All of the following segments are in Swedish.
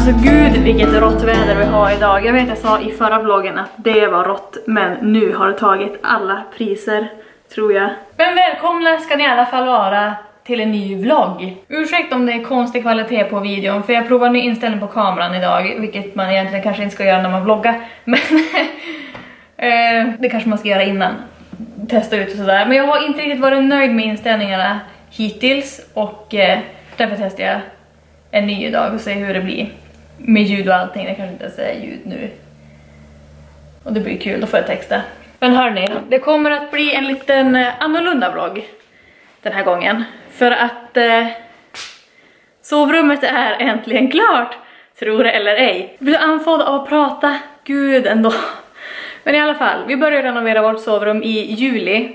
Alltså gud vilket rått väder vi har idag. Jag vet jag sa i förra vloggen att det var rått, men nu har det tagit alla priser, tror jag. Men välkomna ska ni i alla fall vara till en ny vlogg. Ursäkta om det är konstig kvalitet på videon, för jag provar ny inställning på kameran idag, vilket man egentligen kanske inte ska göra när man vloggar. Men det kanske man ska göra innan. Testa ut och sådär. Men jag har inte riktigt varit nöjd med inställningarna hittills, och därför testar jag en ny idag och se hur det blir med ljud och allting. Det kanske inte ens är ljud nu. Och det blir kul, då får jag texta. Men hörni, det kommer att bli en liten annorlunda vlogg den här gången. För att sovrummet är äntligen klart, tror det eller ej. Jag blir andfådd av att prata, gud ändå. Men i alla fall, vi börjar renovera vårt sovrum i juli.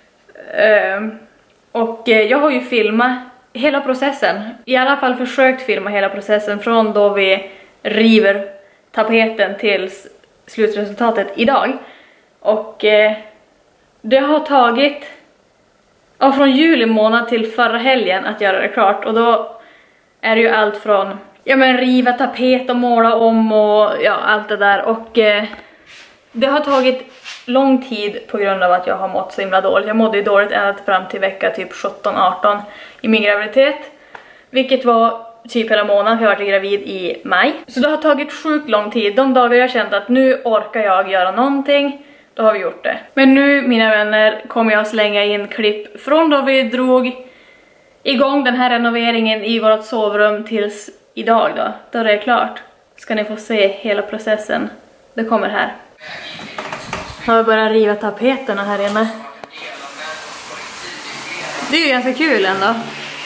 Och jag har ju filmat hela processen. I alla fall försökt filma hela processen från då vi river tapeten till slutresultatet idag. Och det har tagit från juli månad till förra helgen att göra det klart. Och då är det ju allt från riva tapet och måla om och allt det där. Och det har tagit lång tid på grund av att jag har mått så himla dåligt. Jag mådde ju dåligt ända fram till vecka typ 17-18 i min graviditet. Vilket var typ hela månaden, för jag var gravid i maj. Så det har tagit sjukt lång tid. De dagar jag kände att nu orkar jag göra någonting, då har vi gjort det. Men nu, mina vänner, kommer jag slänga in klipp från då vi drog igång den här renoveringen i vårt sovrum tills idag då. Då det är klart. Ska ni få se hela processen. Det kommer här. Har vi börjat riva tapeterna här inne. Det är ju ganska kul ändå.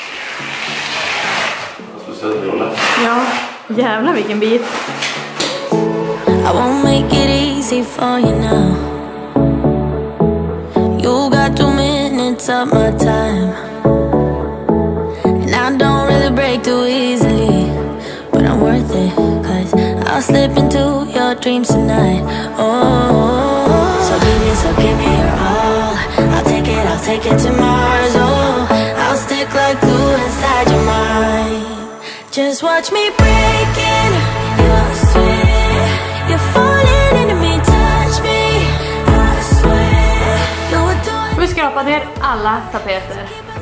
Ja, jävlar vilken bit. I won't make it easy for you now. You got 2 minutes of my time. And I don't really break too easily, but I'm worth it, 'cause I'll slip into your dreams tonight. Oh, so give me your all. I'll take it to Mars. Oh, I'll stick like glue inside your mind. Just watch me breaking. You're sweet. You're falling into me, touch me. I swear. You're doing. Vi skrapar ner alla tapeter.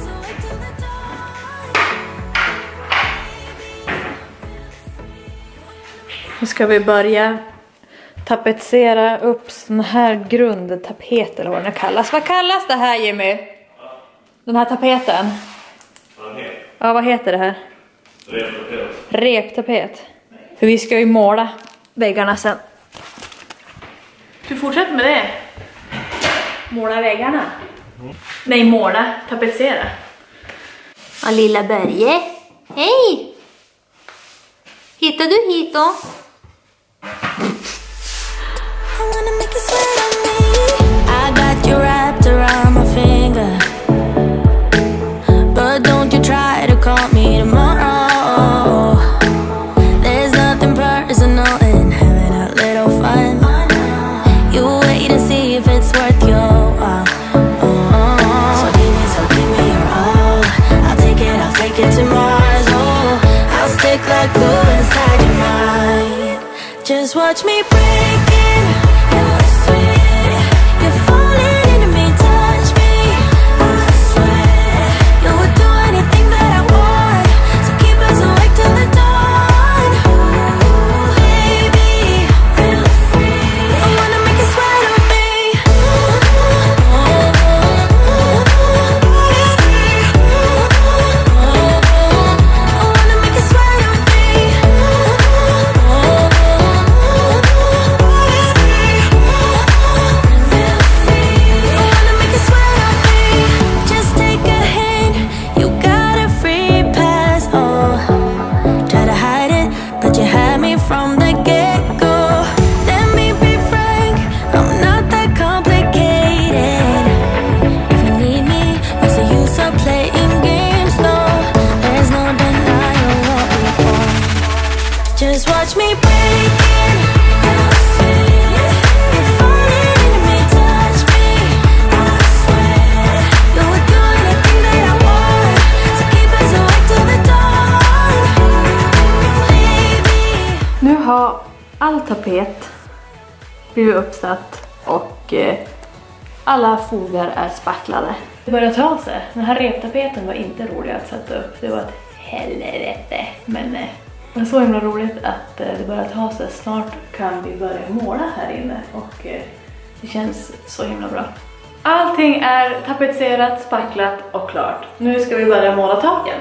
Nu ska vi börja tapetsera upp sån här grundtapet eller vad den kallas. Vad kallas det här, Jimmy? Den här tapeten? Ja, vad heter det här? Reptapet. Reptapet. För vi ska ju måla väggarna sen. Du fortsätter med det. Måla väggarna. Nej, måla, tapetsera. Ja, lilla Börje. Hej! Hittar du hit då? I got you wrapped around my finger, but don't you try to call me tomorrow. There's nothing personal in having a little fun. You wait and see if it's worth your while. So give me your all. I'll take it to Mars. Oh, I'll stick like glue inside your mind. Just watch me breaking. You're sweet. You're falling into me, touch me. I swear. You would do anything that I want, so keep us awake till the dawn. Baby, feel free. I wanna make you sweat on me. I wanna make you sweat on me. All tapet blir uppsatt och alla fogar är spacklade. Det börjar ta sig. Den här reptapeten var inte rolig att sätta upp. Det var ett helvete. Men det var så himla roligt att det börjar ta sig. Snart kan vi börja måla här inne och det känns så himla bra. Allting är tapetserat, spacklat och klart. Nu ska vi börja måla taken.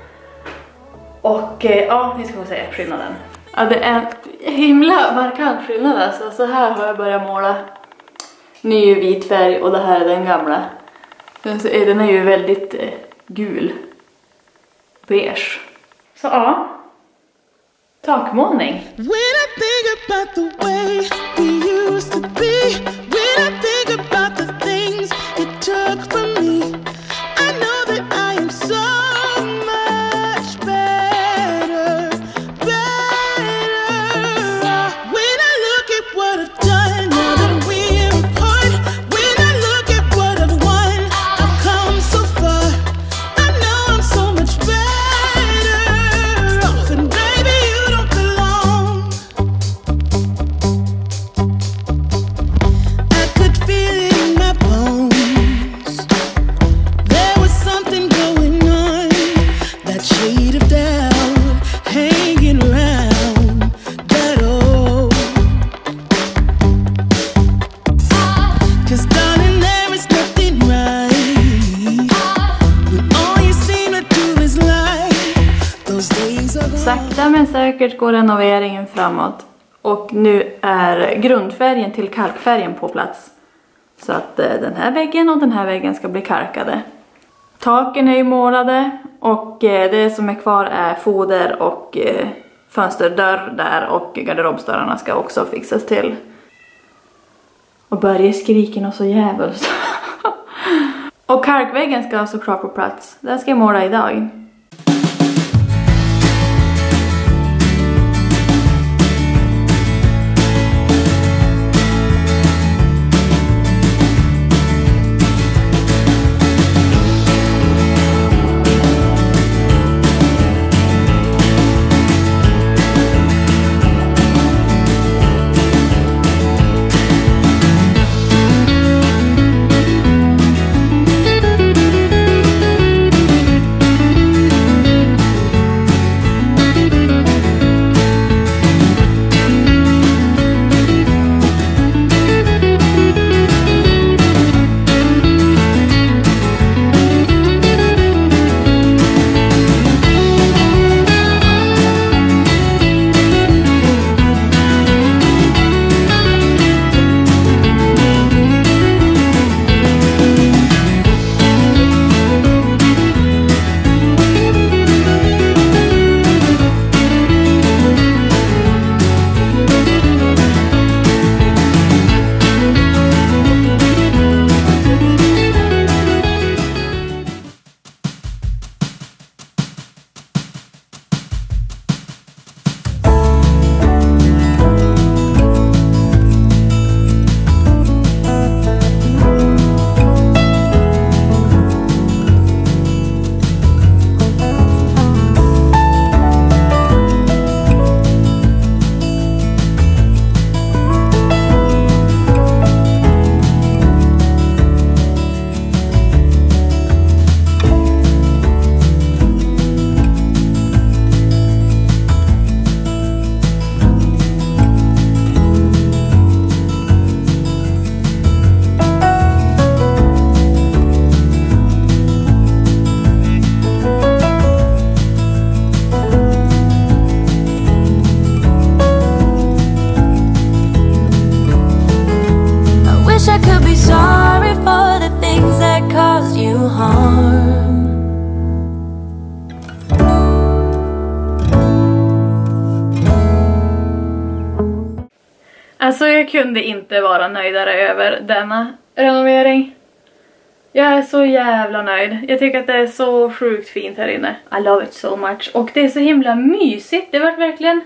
Och ja, ni ska få se skillnaden. Ja, det är en himla markant skillnad alltså. Så här har jag börjat måla ny vit färg och det här är den gamla. Den är ju väldigt gul. Beige. Så ja. Takmålning. When I think about the way we used to be, when I think about the things you took from me, I know that I am so much better, better. When I look at what I've done, now that we're apart, when I look at what I've won, I've come so far. I know I'm so much better off, and baby you don't belong. I could feel it in my bones. There was something going on, that shade of doubt hanging around that old. 'Cause darling, there is nothing right when all you seem to do is lie. Those days are gone. Sakta men säkert går renoveringen framåt. Och nu är grundfärgen till kalkfärgen på plats. Så att den här väggen och den här väggen ska bli kalkade. Taken är ju målade och det som är kvar är foder och fönsterdörr där och garderobsdörrarna ska också fixas till. Och Börje skriker något så jävligt. Och kalkväggen ska såklart på plats. Den ska jag måla idag. Alltså jag kunde inte vara nöjdare över denna renovering. Jag är så jävla nöjd. Jag tycker att det är så sjukt fint här inne. I love it so much. Och det är så himla mysigt. Det var verkligen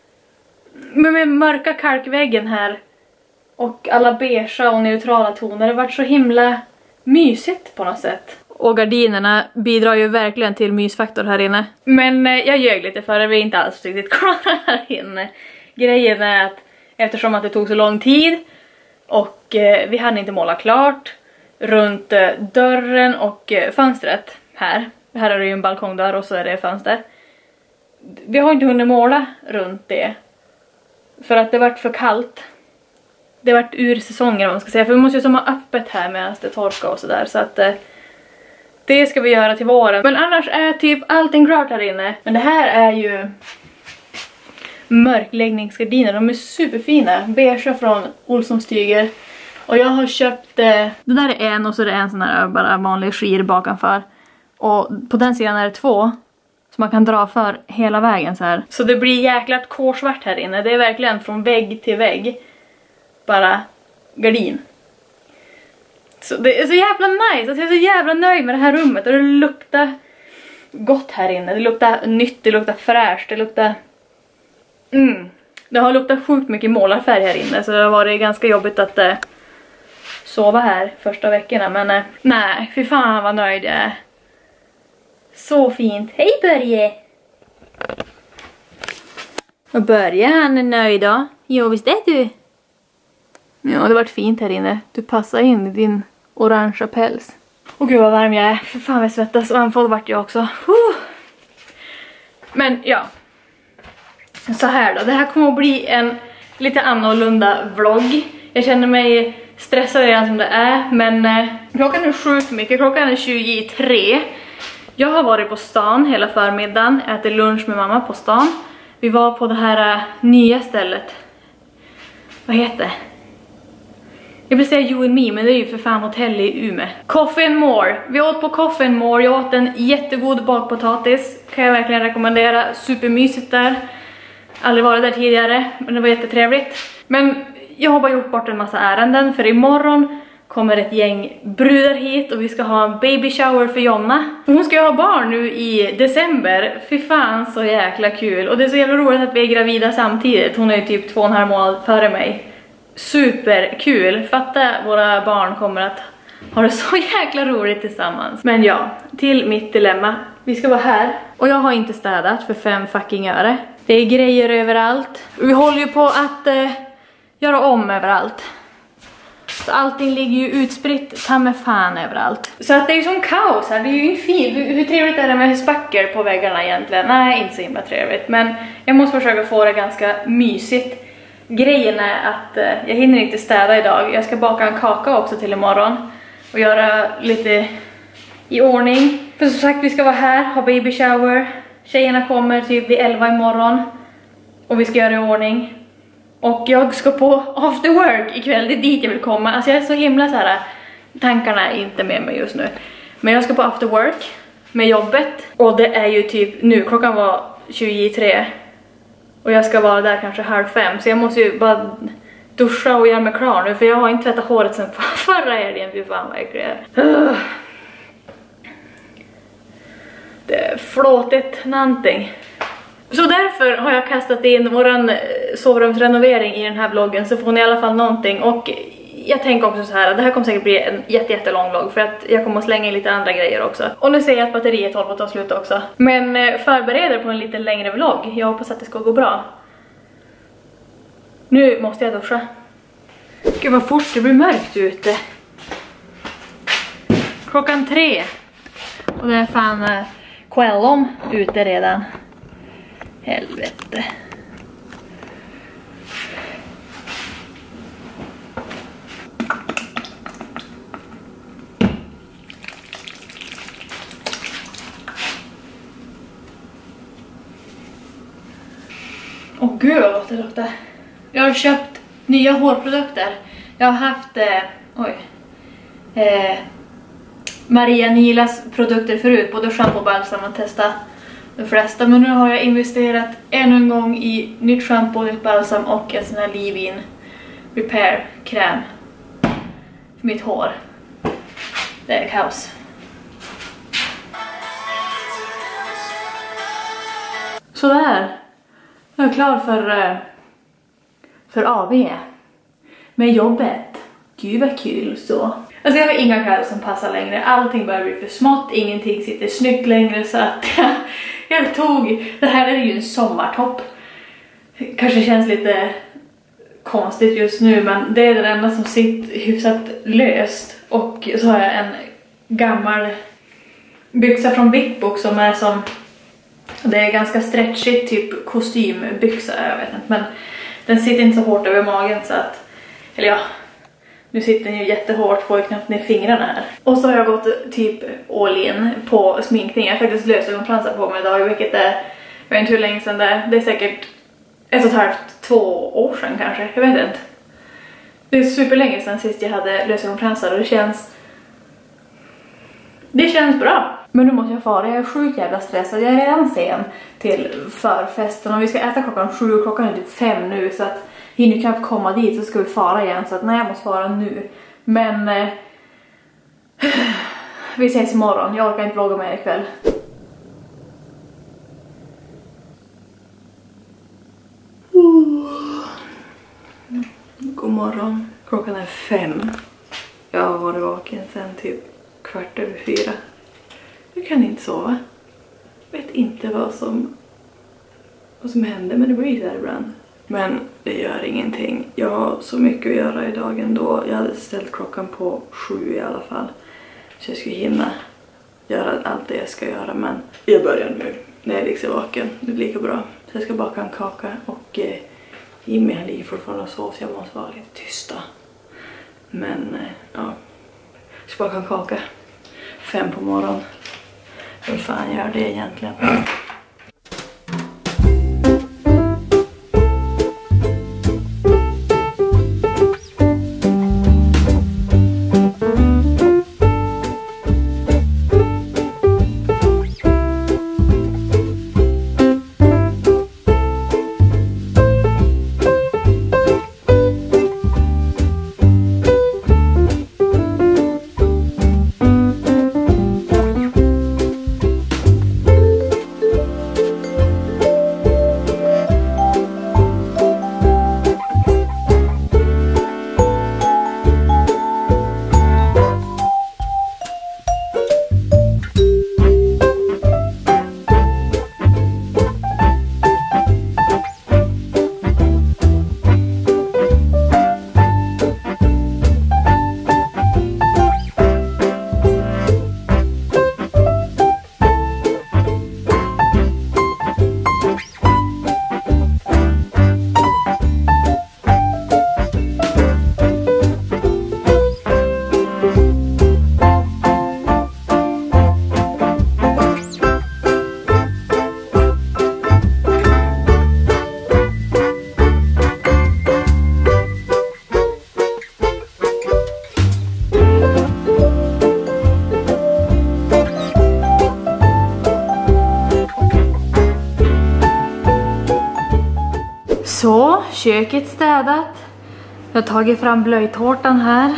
med mörka kalkväggen här. Och alla beige och neutrala toner. Det var så himla mysigt på något sätt. Och gardinerna bidrar ju verkligen till mysfaktor här inne. Men jag ljög lite för det. Vi är inte alls riktigt klara här inne. Grejen är att eftersom att det tog så lång tid och vi hade inte målat klart runt dörren och fönstret här. Här är det ju en balkongdörr och så är det fönster. Vi har inte hunnit måla runt det. För att det vart för kallt. Det vart ur säsongen, man ska säga. För vi måste ju som ha öppet här medan det torkar och sådär. Så att det ska vi göra till våren. Men annars är typ allting klart här inne. Men det här är ju mörkläggningsgardiner. De är superfina. Beige från Olssons Tyger. Och jag har köpt, det där är en och så är det en sån här bara vanlig skir bakanför. Och på den sidan är det 2. Så man kan dra för hela vägen så här. Så det blir jäkligt korsvart här inne. Det är verkligen från vägg till vägg. Bara gardin. Så det är så jävla nice. Alltså jag är så jävla nöjd med det här rummet. Och det luktar gott här inne. Det luktar nytt, det luktar fräscht, det luktar... Det har luktat sjukt mycket målarfärg här inne. Så det har varit ganska jobbigt att sova här första veckorna. Men nej, fy fan vad nöjd jag är. Så fint. Hej Börje! Och Börje, han är nöjd då. Jo, visst är du? Ja, det har varit fint här inne. Du passar in i din orangea päls. Och gud vad varm jag är. För fan vad jag svettas. Och andfådd vart jag också. Men ja. Så här då. Det här kommer att bli en lite annorlunda vlogg. Jag känner mig stressad redan som det är. Men klockan är sjukt mycket. Klockan är 23. Jag har varit på stan hela förmiddagen. Ätit lunch med mamma på stan. Vi var på det här nya stället. Vad heter det? Jag vill säga You and Me, men det är ju för fan hotell i Umeå. Coffee and More. Vi åt på Coffee and More. Jag åt en jättegod bakpotatis. Kan jag verkligen rekommendera. Supermysigt där. Aldrig varit där tidigare, men det var jättetrevligt. Men jag har bara gjort bort en massa ärenden. För imorgon kommer ett gäng brudar hit och vi ska ha en baby shower för Jonna. Hon ska ju ha barn nu i december. Fy fan så jäkla kul. Och det är så jävla roligt att vi är gravida samtidigt. Hon är ju typ 2,5 månader före mig. Superkul. Fatta våra barn kommer att ha det så jäkla roligt tillsammans. Men ja, till mitt dilemma. Vi ska vara här. Och jag har inte städat för 5 fucking öre. Det är grejer överallt. Vi håller ju på att göra om överallt. Så allting ligger ju utspritt ta med fan överallt. Så att det är ju som kaos här. Det är ju inte fint. Hur trevligt är det med spacker på väggarna egentligen? Nej, inte så himla trevligt. Men jag måste försöka få det ganska mysigt. Grejen är att jag hinner inte städa idag. Jag ska baka en kaka också till imorgon. Och göra lite i ordning. För som sagt, vi ska vara här, ha baby shower. Tjejerna kommer typ vid 11 imorgon. Och vi ska göra i ordning. Och jag ska på after work ikväll. Det är dit jag vill komma. Alltså jag är så himla så här. Tankarna är inte med mig just nu. Men jag ska på after work med jobbet. Och det är ju typ nu. Klockan var 23. Och jag ska vara där kanske 4:30. Så jag måste ju bara duscha och göra mig klar nu. För jag har inte tvättat håret sen förra helgen. Fy fan vad äckligt det är. Det är flåtigt någonting. Så därför har jag kastat in våran sovrumsrenovering i den här vloggen. Så får ni i alla fall någonting. Och jag tänker också så här. Det här kommer säkert bli en jättelång vlogg. För att jag kommer att slänga in lite andra grejer också. Och nu ser jag att batteriet håller på att ta slut också. Men förbereder på en lite längre vlogg. Jag hoppas att det ska gå bra. Nu måste jag duscha. Gud vad fort det blir mörkt ute. 3:00. Och det är fan kvällom ute redan. Helvete. Åh gud vad gott det luktar. Jag har köpt nya hårprodukter. Jag har haft Maria Nilas produkter förut. Både shampoo och balsam och testa de flesta. Men nu har jag investerat ännu en gång i nytt shampoo, nytt balsam och en sån här leave-in repair kräm för mitt hår. Det är kaos. Sådär. Jag är klar för AV med jobbet. Gud vad kul så. Alltså jag har inga kläder som passar längre. Allting börjar bli för smått. Ingenting sitter snyggt längre så att jag tog... Det här är ju en sommartopp. kanske känns lite konstigt just nu, men det är det enda som sitter hyfsat löst. Och så har jag en gammal byxa från Big Book som är som, det är ganska stretchigt, typ kostymbyxa, jag vet inte, men den sitter inte så hårt över magen så att, eller ja, nu sitter den ju jättehårt, får ju knappt ner fingrarna här. Och så har jag gått typ all in på sminkning. Jag har faktiskt lösögonfransar på mig idag, vilket är, jag vet inte hur länge sedan det är säkert 1,5-2 år sedan kanske, jag vet inte. Det är superlänge sedan sist jag hade lösögonfransar och det känns bra. Men nu måste jag fara, jag är sjukt jävla stressad. Jag är redan sen till förfesten och vi ska äta klockan 7 och klockan är typ 5 nu, så att hinner knappt komma dit så ska vi fara igen, så att nej, jag måste fara nu. Men vi ses imorgon, jag orkar inte vlogga mer ikväll. God morgon, klockan är 5. Jag har varit vaken sen typ 4:15. Jag kan inte sova. Jag vet inte vad som händer, men det blir där ibland. Men det gör ingenting. Jag har så mycket att göra idag ändå. Jag hade ställt klockan på 7 i alla fall. Så jag ska hinna göra allt det jag ska göra. Men jag börjar nu när jag liksom är vaken. Det blir lika bra. Så jag ska baka en kaka och Jimmy han ligger fortfarande och sover, så jag måste vara lite tysta. Men ja, jag ska baka en kaka 5 på morgonen. Hur fan gör det egentligen? Så, köket städat. Jag har tagit fram blöjtårtan här.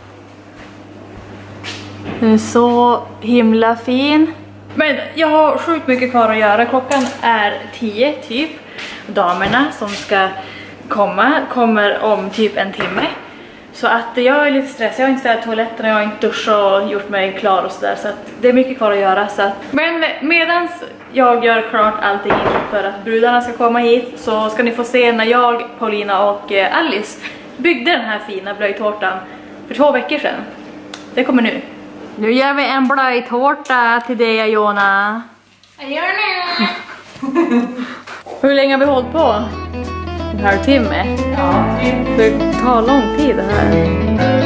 Den är så himla fin. Men jag har sjukt mycket kvar att göra. Klockan är 10 typ. Damerna som ska kommer om typ en timme. Så att jag är lite stressad. Jag har inte städat toaletten, jag har inte duschat och gjort mig klar och sådär. Så att det är mycket kvar att göra. Så att, men medans jag gör klart allting för att brudarna ska komma hit, så ska ni få se när jag, Paulina och Alice byggde den här fina blöjtårtan för 2 veckor sedan. Det kommer nu. Nu gör vi en blöjtårta till dig, Jona. Jag gör det. Hur länge har vi hållit på? En halvtimme? Ja. Det tar lång tid det här.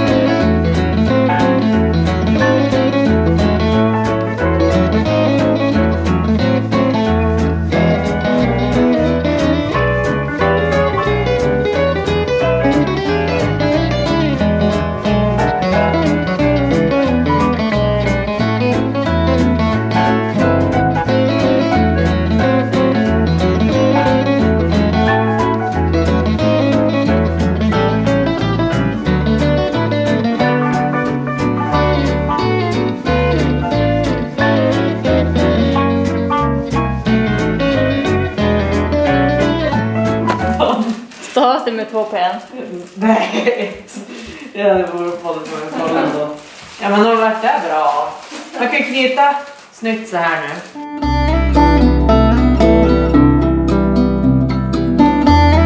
Stavas det med 2 pen? Nej. Ja, det vore på det som en koll ändå. Ja, men då vart det bra. Man kan knyta snyggt så här nu.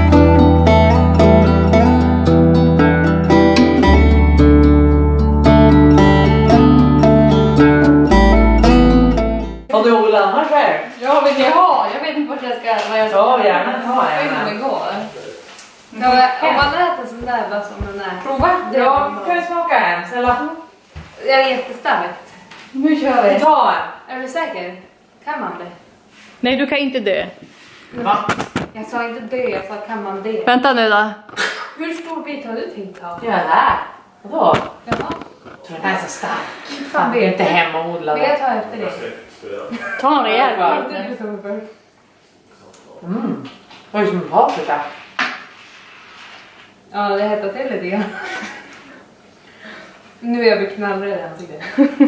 Ja, jag vet inte vart jag ska. Vad jag ska Ja, gärna. Ta jag vet inte om gärna. det går. Om man äter sån där bara som den är. Prova. Ja, kan vi smaka en? Snälla. Det är jättestarkt. Nu kör vi. Ta en. Är du säker? Kan man det? Nej, du kan inte dö. Va? Jag sa inte dö, jag sa kan man det. Vänta nu då. Hur stor bit har du tänkt ta? Gör det här. Vadå? Jaha. Jag tror den här är så stark. Fan, Det är inte hemmaodlad. Vill jag ta efter det? Ta en rejäl Ja. bit. Det är som en paprika. Ja, det hettar till lite grann. Nu är jag knallrädd i ansiktet.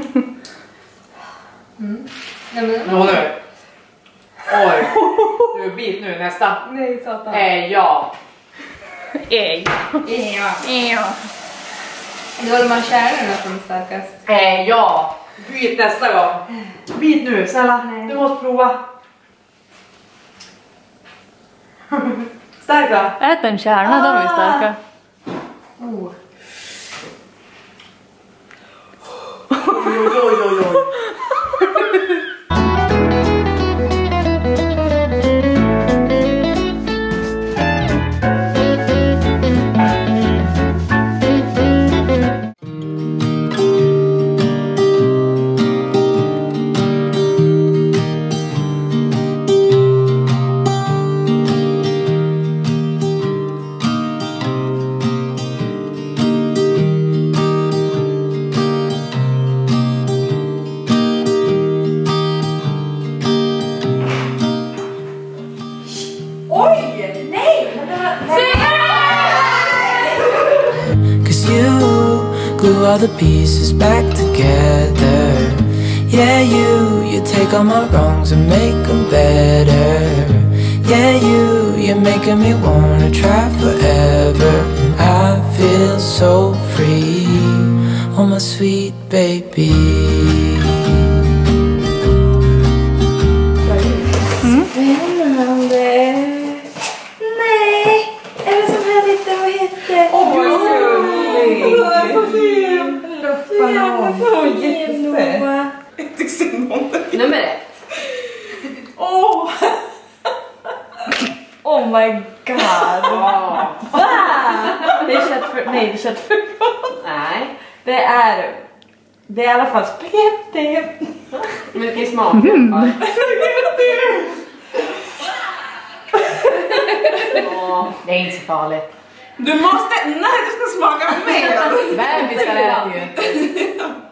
Nej, men... Nu. Oj. Du är bit nu nästa. Nej, satan. Ja. Ägg. Ja. Ja. Det var de här kärnorna som är starkast. Ja. Byt nästa gång. Bit nu, snälla. Nej. Du måste prova. Stark va? Ät en kärna, de är starka. Oh. Oj. Glue all the pieces back together. Yeah, you take all my wrongs and make them better. Yeah, you're making me wanna try forever. And I feel so free, oh my sweet baby. Spännande. Nej, är det som här lite, vad heter det? Åh, vad gulligt. Luftballong. Jättefett. Nummer 1. Åh. Oh my god. Wow. Det är köttfärg. Nej, det är köttfärg. Nej, Det är i alla fall spagetti. mycket smak i alla fall. Det är inte så farligt. Du måste, nej du ska smaka mer. Bebisar äter ju inte.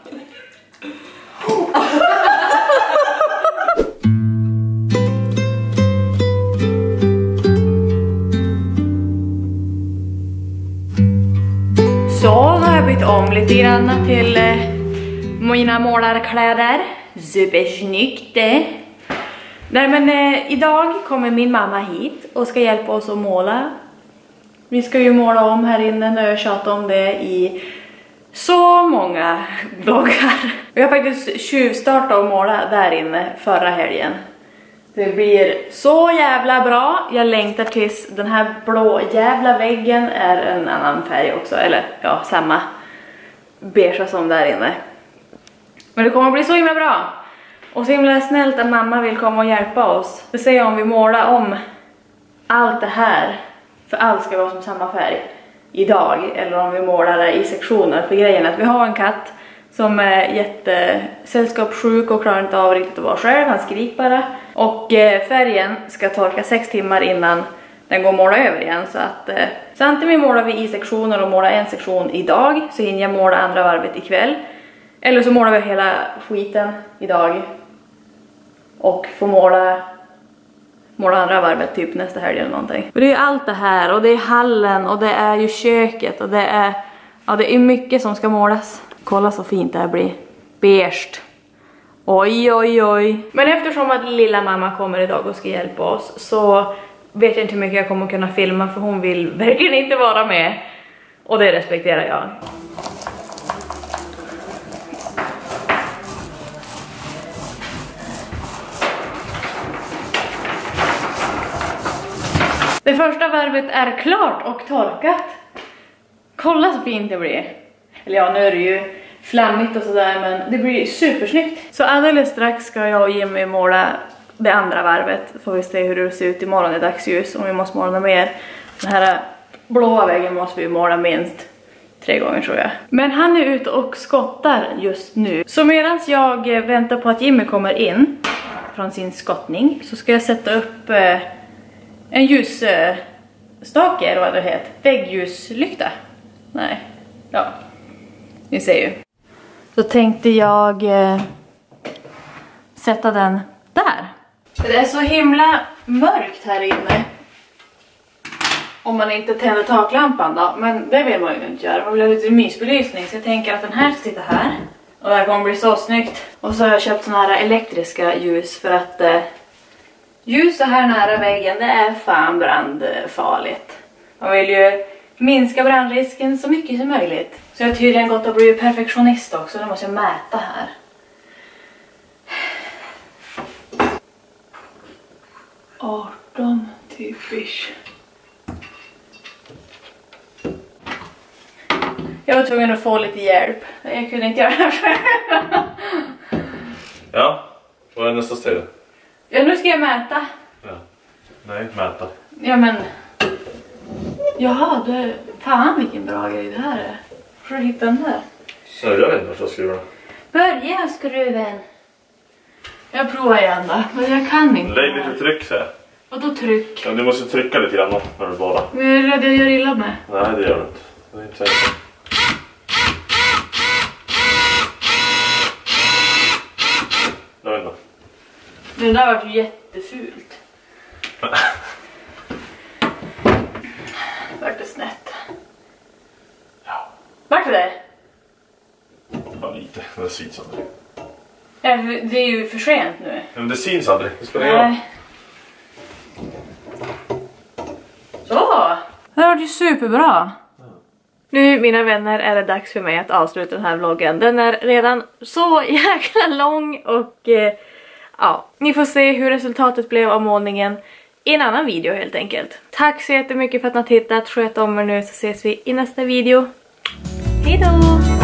Så har jag bytt om lite grann till mina målarkläder. Supersnyggt det. Nej men idag kommer min mamma hit och ska hjälpa oss att måla. Vi ska ju måla om här inne, nu har jag tjatat om det i så många vloggar. Vi har faktiskt tjuvstartat att måla där inne förra helgen. Det blir så jävla bra. Jag längtar tills den här blå jävla väggen är en annan färg också. Eller ja, samma beige som där inne. Men det kommer att bli så himla bra. Och så himla snällt att mamma vill komma och hjälpa oss. Det säger om vi målar om allt det här. För allt ska vara som samma färg idag. Eller om vi målar det i sektioner. För grejen är att vi har en katt som är jättesällskapssjuk och klarar inte av riktigt att vara själv. Han skriker bara. Och färgen ska torka 6 timmar innan den går att måla över igen. Så antingen målar vi i sektioner och målar en sektion idag. Så hinner jag måla andra varvet ikväll. Eller så målar vi hela skiten idag. Och får måla andra varvet typ nästa helg eller någonting. För det är ju allt det här och det är hallen och det är ju köket och det är mycket som ska målas. Kolla så fint det här blir. Beige. Oj oj oj. Men eftersom att lilla mamma kommer idag och ska hjälpa oss så vet jag inte hur mycket jag kommer kunna filma för hon vill verkligen inte vara med. Och det respekterar jag. Det första varvet är klart och torkat. Kolla så fint det blir. Eller ja, nu är det ju flammigt och sådär, men det blir supersnyggt. Så alldeles strax ska jag och Jimmy måla det andra varvet. Får vi se hur det ser ut imorgon i dagsljus, om vi måste måla mer. Den här blåa väggen måste vi måla minst 3 gånger tror jag. Men han är ute och skottar just nu. Så medan jag väntar på att Jimmy kommer in från sin skottning så ska jag sätta upp en ljusstake, eller vad det heter. Väggljuslykta. Nej, ja. Ni ser ju. Så tänkte jag sätta den där. Det är så himla mörkt här inne. Om man inte tänder taklampan då. Men det vill man ju inte göra. Man vill ha lite mysbelysning. Så jag tänker att den här ska sitta här. Och det här kommer bli så snyggt. Och så har jag köpt såna här elektriska ljus. För att ljus så här nära väggen, det är fan brandfarligt. Man vill ju minska brandrisken så mycket som möjligt. Så jag har tydligen gått och blivit perfektionist också. Då måste jag mäta här. Typisch. Jag var tvungen att få lite hjälp. Jag kunde inte göra det här själv. Ja, vad är nästa steg? Ja, nu ska jag mäta. Ja. Nej, mäta. Ja, men... Jaha, det... Fan vilken bra grej det här är. Får du hitta den där? Så jag vet inte vad jag ska skruva. Börja skruven. Jag provar igen då, men jag kan inte. Lägg lite tryck så här. Och då tryck. Ja, du måste trycka lite grann när du bara. Men jag är rädd jag gör illa med. Nej, det gör du inte. Det är inte säkert. Jag vet inte. Det där var ju jättefult. Vart det snett? Ja. Vart det? Ja, lite. Det syns aldrig. Ja, det är ju för sent nu. Men det syns aldrig. Det spelar ingen roll. Så! Det var ju superbra. Nu mina vänner är det dags för mig att avsluta den här vloggen. Den är redan så jäkla lång och ja, ni får se hur resultatet blev av målningen i en annan video helt enkelt. Tack så jättemycket för att ni har tittat. Sköt om er nu så ses vi i nästa video. Hej då!